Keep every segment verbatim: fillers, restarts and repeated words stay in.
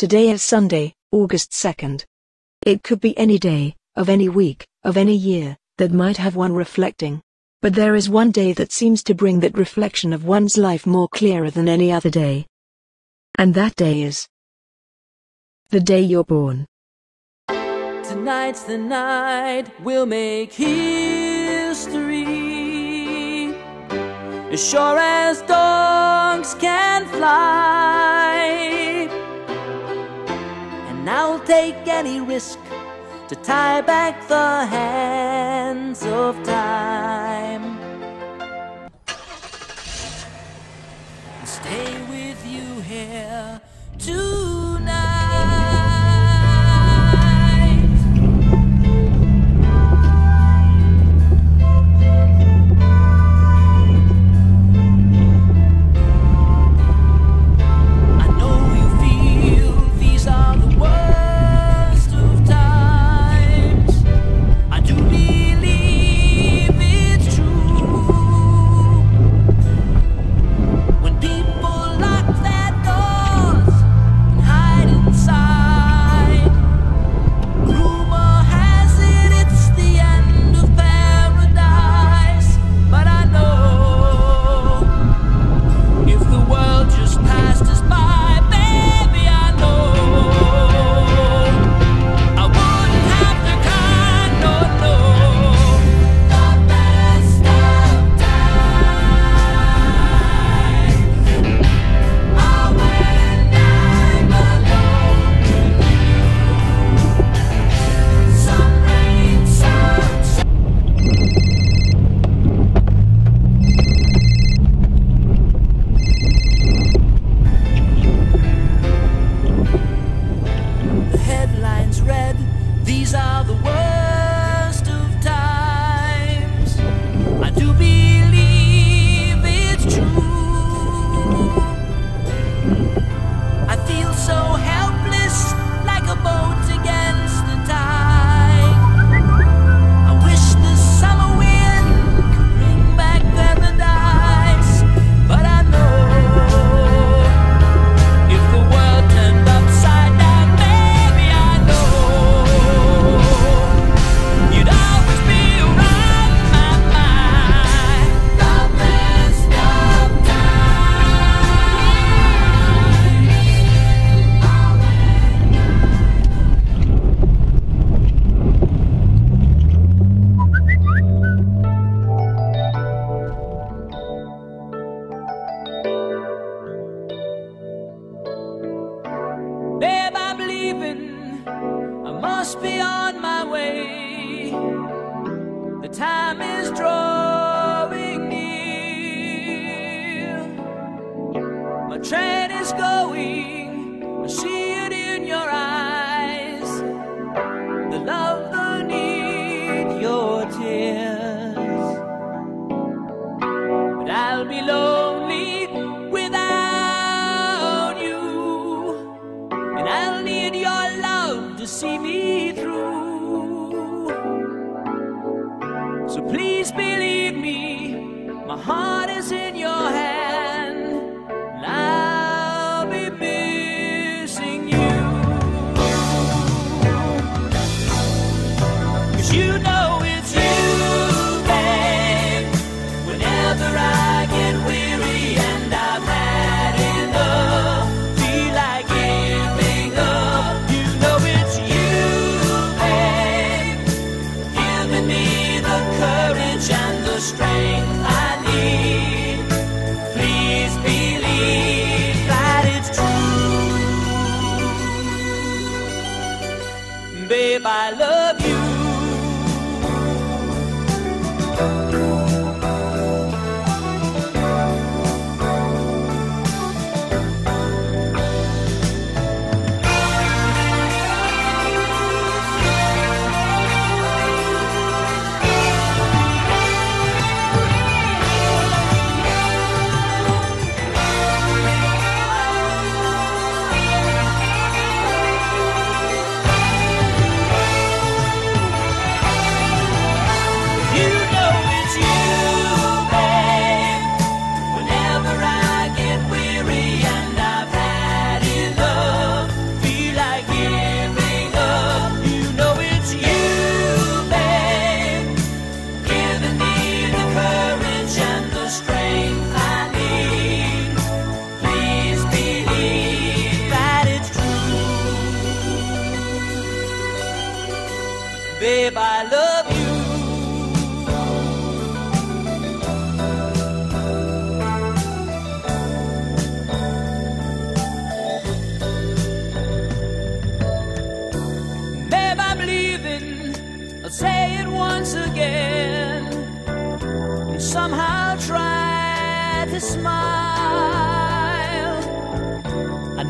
Today is Sunday, August second. It could be any day, of any week, of any year, that might have one reflecting. But there is one day that seems to bring that reflection of one's life more clearer than any other day. And that day is the day you're born. Tonight's the night we'll make history. As sure as dogs can fly. And I'll take any risk to tie back the hands of time. Stay with you here tonight.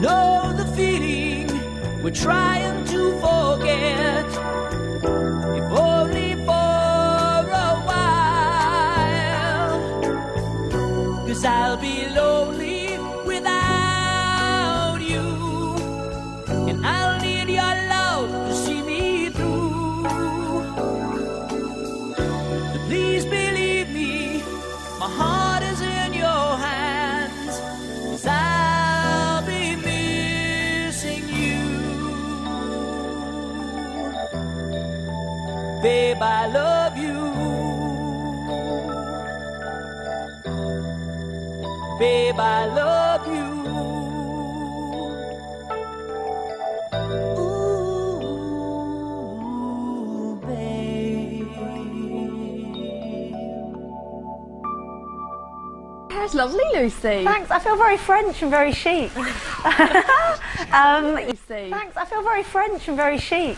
know the feeling we're trying to forget, if only for a while. 'Cause I'll be lonely without you, and I'll need your love to see me through. But please believe me, my heart is in your hands, 'cause I'll be missing you. Babe, I love you. Babe, I love you. Ooh, babe. Hair's lovely, Lucy. Thanks, I feel very French and very chic. um, Lucy. Thanks, I feel very French and very chic.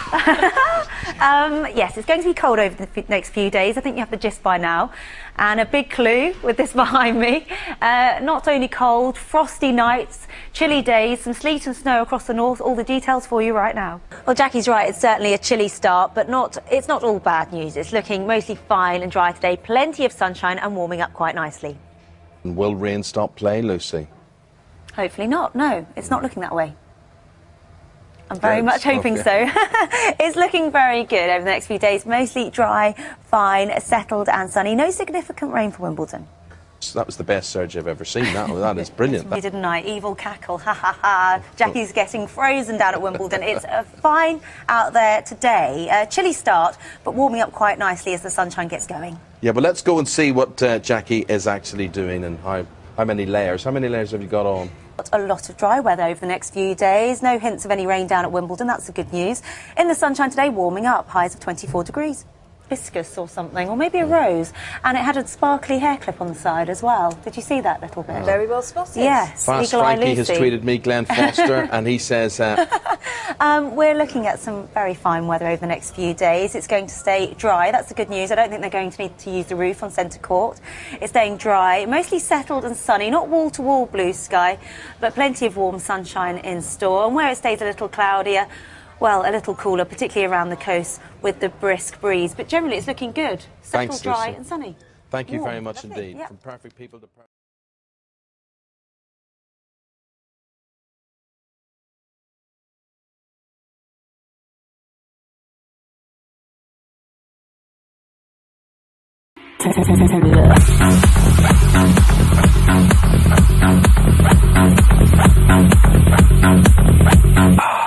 um, yes, it's going to be cold over the f next few days. I think you have the gist by now. And a big clue with this behind me. Uh, not only cold, frosty nights, chilly days, some sleet and snow across the north. All the details for you right now. Well, Jackie's right. It's certainly a chilly start, but not. It's not all bad news. It's looking mostly fine and dry today. Plenty of sunshine and warming up quite nicely. Will rain stop play, Lucy? Hopefully not. No, it's not looking that way. I'm very Good much hoping stuff, so. It's looking very good over the next few days. Mostly dry, fine, settled and sunny. No significant rain for Wimbledon. So that was the best surge I've ever seen. That, that is brilliant. You didn't I? Evil cackle. Ha ha ha. Jackie's getting frozen down at Wimbledon. It's uh, fine out there today. Uh, chilly start, but warming up quite nicely as the sunshine gets going. Yeah, but let's go and see what uh, Jackie is actually doing and how, how many layers. How many layers have you got on? A lot of dry weather over the next few days. No hints of any rain down at Wimbledon. That's the good news. In the sunshine today, warming up. Highs of twenty-four degrees. Hibiscus or something, or maybe a rose. And it had a sparkly hair clip on the side as well. Did you see that little bit? Oh. Very well spotted. Yes. Fast Eagle Eye Frankie has Lucy. tweeted me, Glenn Foster, and he says... Uh, um, we're looking at some very fine weather over the next few days. It's going to stay dry. That's the good news. I don't think they're going to need to use the roof on Centre Court. It's staying dry, mostly settled and sunny. Not wall-to-wall blue sky, but plenty of warm sunshine in store. And where it stays a little cloudier, well, a little cooler, particularly around the coast with the brisk breeze. But generally, it's looking good. Settled, Thanks, dry Lucy. and sunny. Thank you Warm. very much Lovely. indeed. Yeah. From perfect people to... Per Ah.